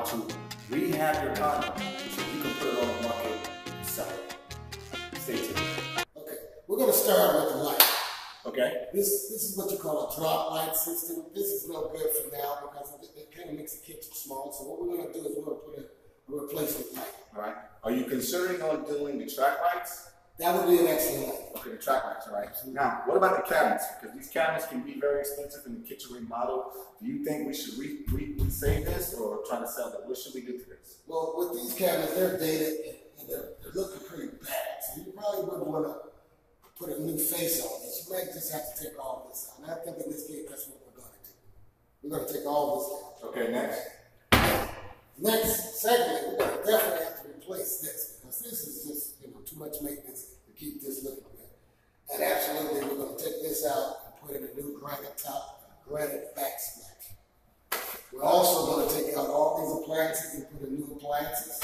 to rehab your condo so you can put it on the market and sell it. Stay tuned. Okay, we're going to start with the light. Okay. This is what you call a drop light system. This is no good for now because it kind of makes the kitchen small. So what we're going to do is we're going to put a replacement light. All right. Are you considering on doing the track lights? That would be an excellent light. Okay, the track lights, all right. Now, what about the cabinets? Because these cabinets can be very expensive in the kitchen remodel. Do you think we should resave this or try to sell them? What should we do to this? Well, with these cabinets, they're dated and they're looking pretty bad. So you probably wouldn't want to put a new face on this. You might just have to take all this out. And I think in this case, that's what we're going to do. We're going to take all this out. Okay, next. Next, secondly, we're going to definitely have to replace this because this is just, too much maintenance to keep this looking good. And absolutely, we're going to take this out and put in a new granite top and a granite backsplash. We're also going to take out all these appliances and put in new appliances.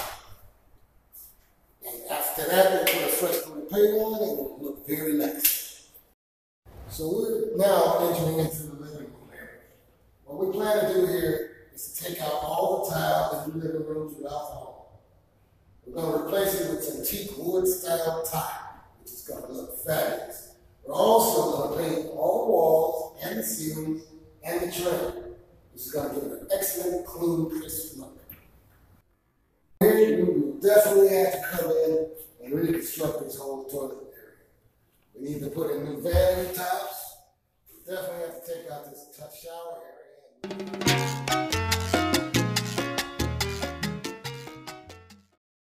And after that, we'll put a fresh coat of paint on and it'll look very nice. So we're now entering into the living room area. What we plan to do here is to take out all the tile in the living room throughout the home. We're going to replace it with antique wood style tile, which is going to look fabulous. We're also going to paint all the walls and the ceilings and the trim, which is going to give it an excellent, clean, crisp look. Here, we will definitely have to come in and reconstruct this whole toilet area. We need to put in new vanity tops. We definitely have to take out this shower area.